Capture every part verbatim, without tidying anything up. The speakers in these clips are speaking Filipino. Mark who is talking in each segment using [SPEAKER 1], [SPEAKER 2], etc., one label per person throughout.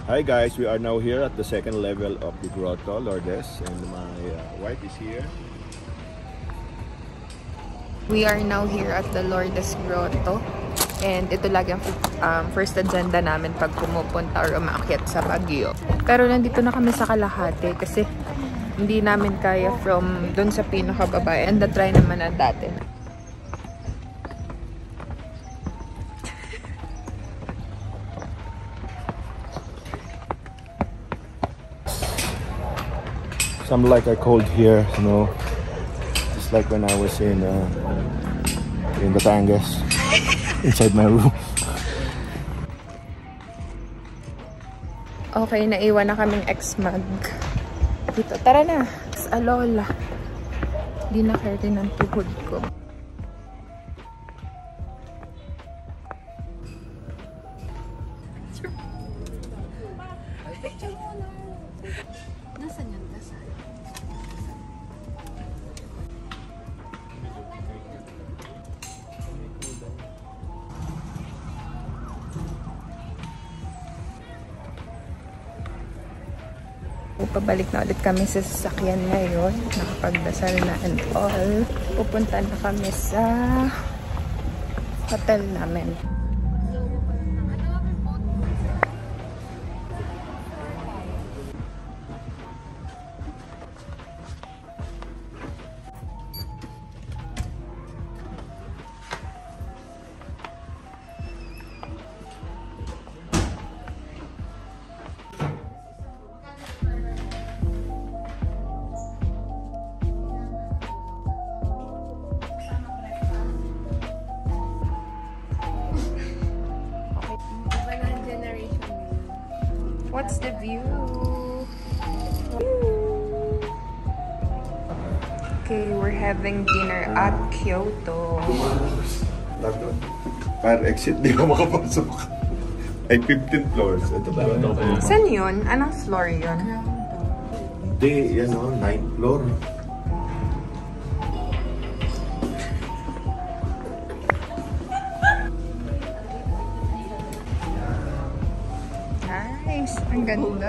[SPEAKER 1] Hi guys, we are now here at the second level of the Grotto Lourdes and my uh, wife is here.
[SPEAKER 2] We are now here at the Lourdes Grotto and ito lagi ang um, first agenda namin pag pumupunta or umaakyat sa Baguio. Pero nandito na kami sa kalahati kasi hindi namin kaya from doon sa pinakababa and na-try naman na dati.
[SPEAKER 1] Something like I cold here, you know, just like when I was in uh, in Batangas, inside my room.
[SPEAKER 2] Okay, naiwan na kaming ex-mag. Dito, tara na, sa Alola. Di na kaya din ang tuhod ko.
[SPEAKER 3] Nasaan yung dasal?
[SPEAKER 2] Pabalik na ulit kami sa sasakyan ngayon. Nakapagdasal na and all. Pupunta na kami sa hotel namin. What's the view? Okay, we're having dinner at Kyoto.
[SPEAKER 1] Fire exit, di ka makapasok. Ay, fifteen floors. Ito ba?
[SPEAKER 2] Saan yun? Anong floor yun?
[SPEAKER 1] Hindi, yan o, ninth floor.
[SPEAKER 2] Nice, ang ganda.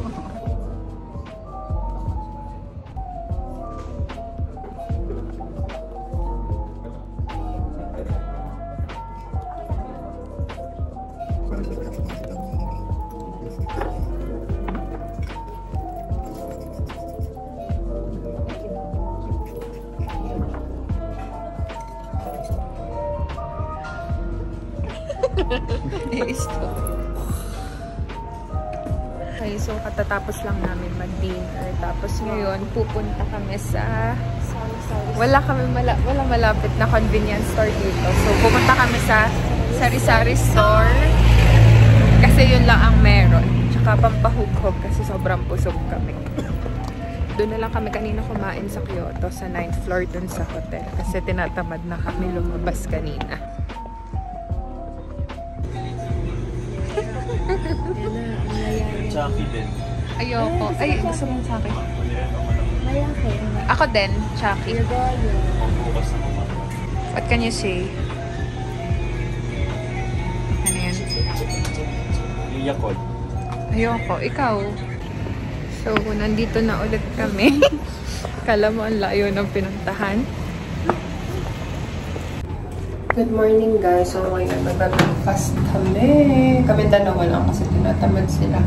[SPEAKER 2] Okay, so katatapos lang namin mag-dinner. Tapos ngayon, pupunta kami sa... Wala kami mala wala malapit na convenience store dito. So, pupunta kami sa sari-sari store. Kasi yun lang ang meron. Tsaka pampahughog kasi sobrang busog kami. Doon na lang kami kanina kumain sa Kyoto, sa ninth floor dun sa hotel. Kasi tinatamad na kami lumabas kanina.
[SPEAKER 4] Chucky din.
[SPEAKER 2] Ayoko. Ay, gusto mo sa akin?
[SPEAKER 3] Malaki.
[SPEAKER 2] Ako din, Chucky.
[SPEAKER 4] Bukas na kumain.
[SPEAKER 2] What can you say? Ano yan?
[SPEAKER 4] Yung Yakult.
[SPEAKER 2] Ayoko. Ikaw. So, nandito na ulit kami. Kala mo ang layo ng pinuntahan. Good morning guys. So, ngayon mag-breakfast kami. Kami dalawa lang kasi tinatamad sila.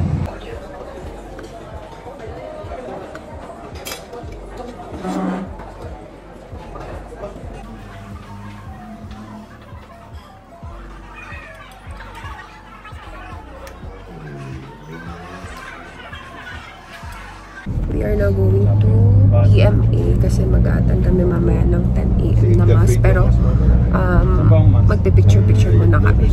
[SPEAKER 2] We are now going to E M A kasi mag-a-attend kami mamaya ng ten A M na mass. Pero um, magpipicture-picture muna kami.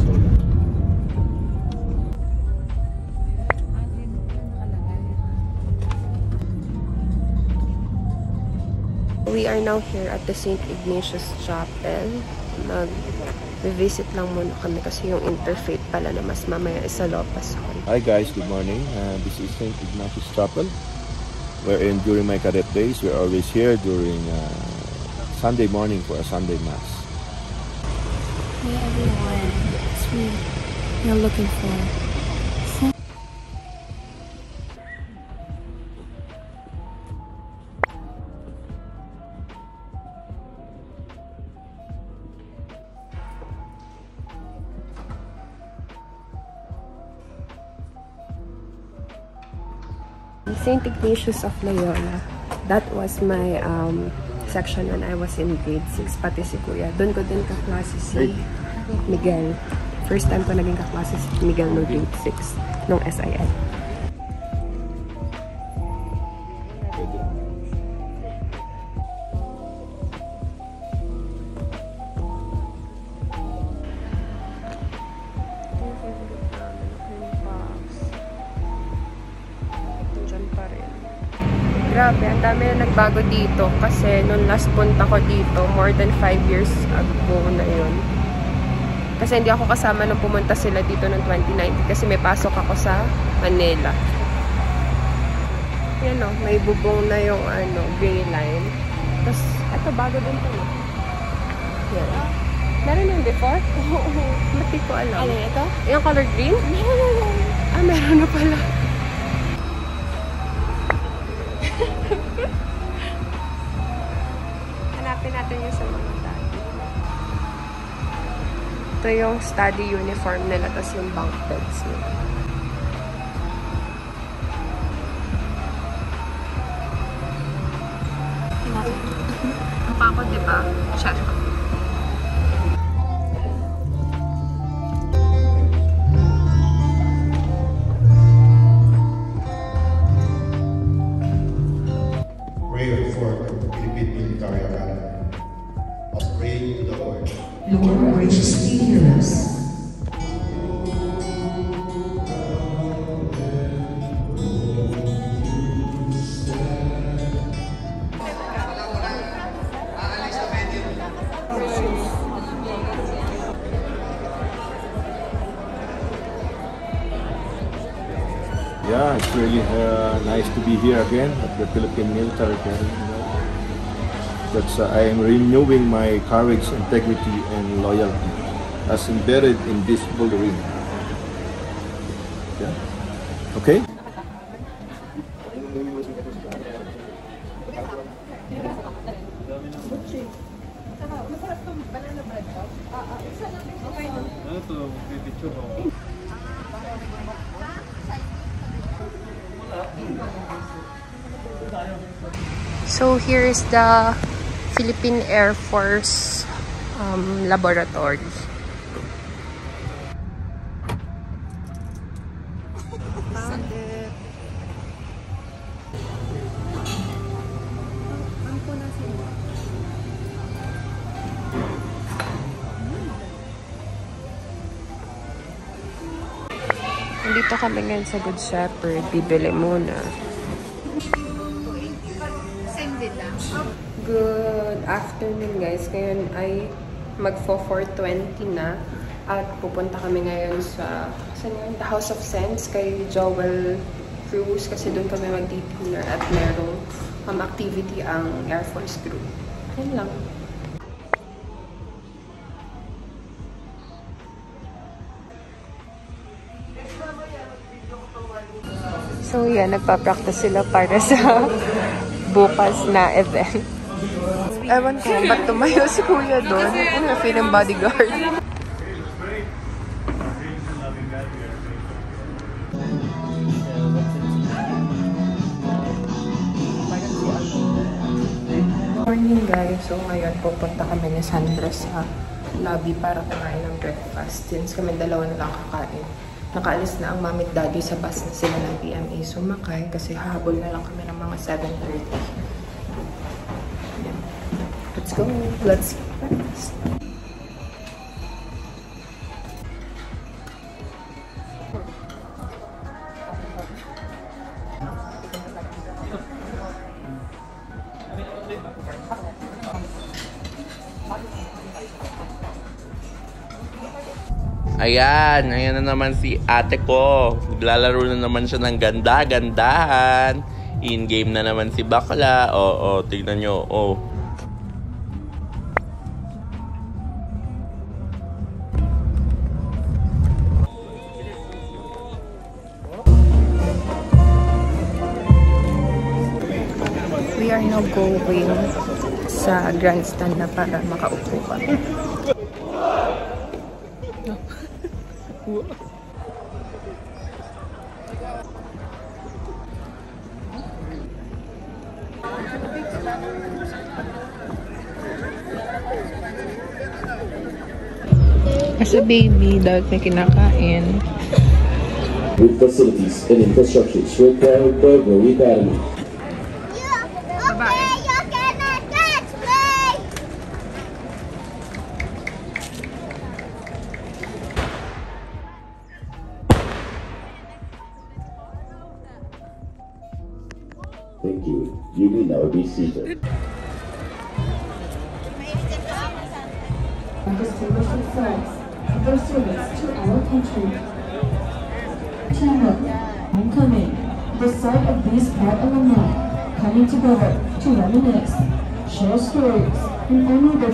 [SPEAKER 2] We are now here at the Saint Ignatius Chapel. Nag-visit lang muna kami kasi yung interfaith pala na mas mamaya is sa Lopas Hall.
[SPEAKER 1] Hi guys, good morning. Uh, this is Saint Ignatius Chapel. Wherein during my cadet days, we're always here during uh, Sunday morning for a Sunday Mass.
[SPEAKER 3] Hey everyone, it's me you're looking for. Saint Ignatius of Loyola. That was my um, section when I was in grade six, pati si Kuya. Doon ko din kaklase si Miguel. First time ko naging kaklase si Miguel no grade six, nung S I L.
[SPEAKER 2] Grabe, ang dami na nagbago dito kasi nung last punta ko dito, more than five years ago na yun. Kasi hindi ako kasama nung pumunta sila dito noong twenty nineteen kasi may pasok ako sa Manila. Yan o, may bubong na yung ano, gray line. Tapos, eto bago din to. Yan. Meron yung before? Oo. Ba't di ko alam?
[SPEAKER 3] Ano ito?
[SPEAKER 2] Yung color green? Ah, meron na pala. Hanapin natin yung sa mga study. Ito yung study uniform nila, tapos yung bunk beds nila. Mukha ko, diba? Check.
[SPEAKER 5] Prayer for Philippine Military Academy. Pray to the Lord.
[SPEAKER 6] Lord, graciously hear us.
[SPEAKER 1] Yeah, it's really uh, nice to be here again at the Philippine Military Academy. You know. That's, uh, I am renewing my courage, integrity, and loyalty as embedded in this building. Yeah. Okay?
[SPEAKER 2] So here is the Philippine Air Force um, laboratory. Dito kami ngayon sa Good Shepherd. Bibili muna. Good afternoon guys. Ngayon ay magfo four twenty na. At pupunta kami ngayon sa saan yun? The House of Sense kay Joel Cruz. Kasi doon kami mag-dinner at merong um, activity ang Air Force group. Yan lang. So yan, nagpa-practice sila para sa bukas na event. Ewan ko, ba't tumayo si Kuya doon? Ano, feeling bodyguard. Morning guys, so ngayon pupunta kami ni Sandra sa lobby para kumain ng breakfast. Since kami dalawa na lang kakain. Nakaalis na ang mami at daddy sa bus na sila ng P M A sumakay kasi hahabol na lang kami ng mga seven thirty. Let's go. Let's breakfast.
[SPEAKER 7] Ayan, ayan na naman si ate ko. Naglalaro na naman siya ng ganda-gandahan. In-game na naman si bakla. Oo, oh, oh, tignan nyo. Oh.
[SPEAKER 2] We are now going sa grandstand na para makaupo kami. As a baby, dapat may kinakain.
[SPEAKER 8] With facilities and infrastructure straight down the Glory Academy. Thank you. You may now be seated.
[SPEAKER 6] Distinguished flags for their service to our country. Channel, homecoming, the sight of these proud alumni coming together to reminisce, share stories, and honor their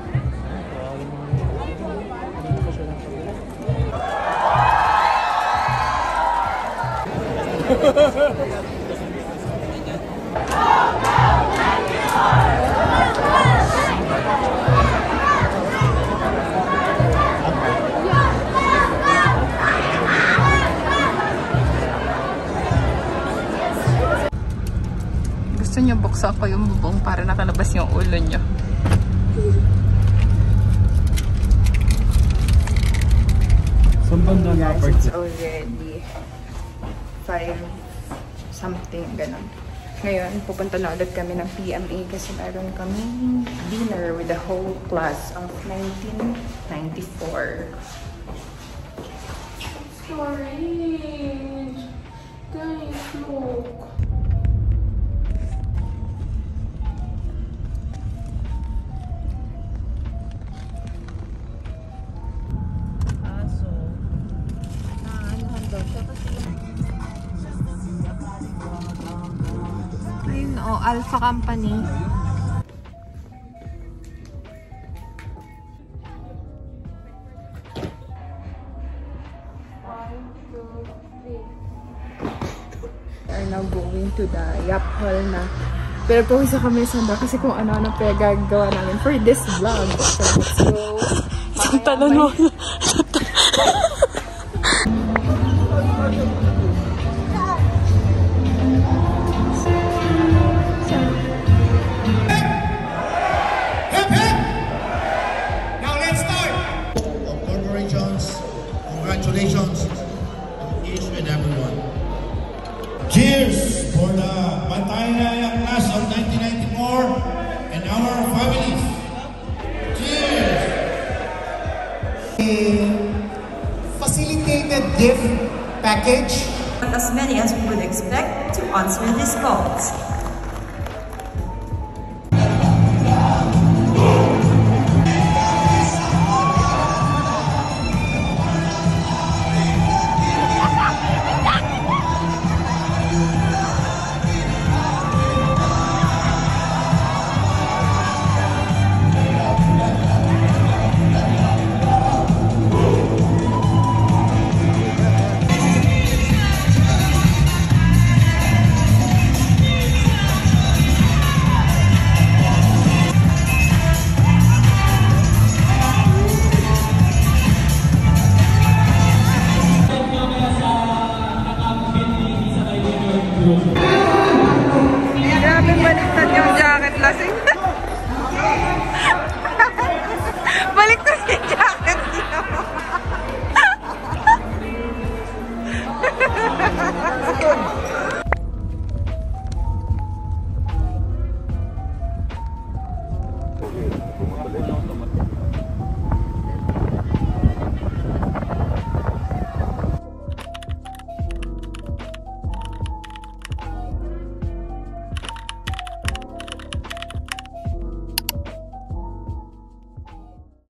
[SPEAKER 2] Gusto niyo buksan ko yung bubong para nakalabas yung ulo niyo. It's already five something, ganun. Ngayon, pupunta na ulit kami ng P M A kasi meron kaming dinner with the whole class of nineteen ninety-four. Sorry! Guys, look! Ayun o, Alpha Company. We are now going to the Yap Hall na. Pero pawisa kami sanda kasi kung ano-ano pinagagawa namin for this vlog. So, let's go. Isang talon mo.
[SPEAKER 5] Congratulations, each and everyone. Cheers for the Bantay class of nineteen ninety-four and our families. Cheers!
[SPEAKER 9] A facilitated gift package.
[SPEAKER 10] As many as we would expect to answer these calls.